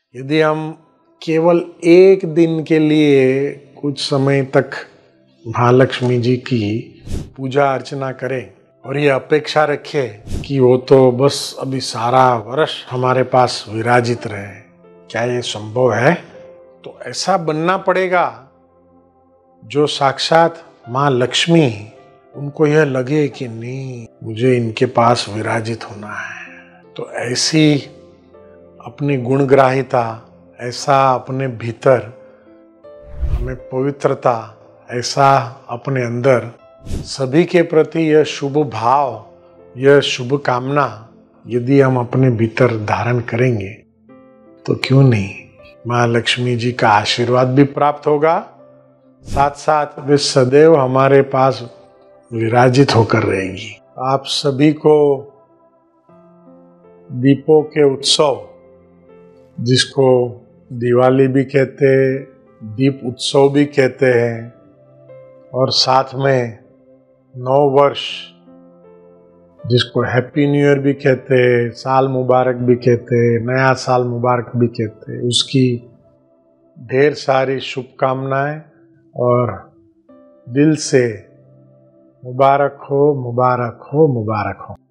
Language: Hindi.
यदि हम केवल एक दिन के लिए कुछ समय तक महालक्ष्मी जी की पूजा अर्चना करें और ये अपेक्षा रखें कि वो तो बस अभी सारा वर्ष हमारे पास विराजित रहे, क्या ये संभव है? तो ऐसा बनना पड़ेगा जो साक्षात माँ लक्ष्मी, उनको यह लगे कि नहीं, मुझे इनके पास विराजित होना है। तो ऐसी अपनी गुणग्राहिता, ऐसा अपने भीतर हमें पवित्रता, ऐसा अपने अंदर सभी के प्रति यह शुभ भाव, यह शुभ कामना यदि हम अपने भीतर धारण करेंगे तो क्यों नहीं माँ लक्ष्मी जी का आशीर्वाद भी प्राप्त होगा, साथ साथ वे सदैव हमारे पास विराजित होकर रहेंगी। आप सभी को दीपों के उत्सव, जिसको दिवाली भी कहते हैं, दीप उत्सव भी कहते हैं, और साथ में नव वर्ष जिसको हैप्पी न्यू ईयर भी कहते हैं, साल मुबारक भी कहते हैं, नया साल मुबारक भी कहते हैं, उसकी ढेर सारी शुभकामनाएं और दिल से मुबारक हो, मुबारक हो, मुबारक हो।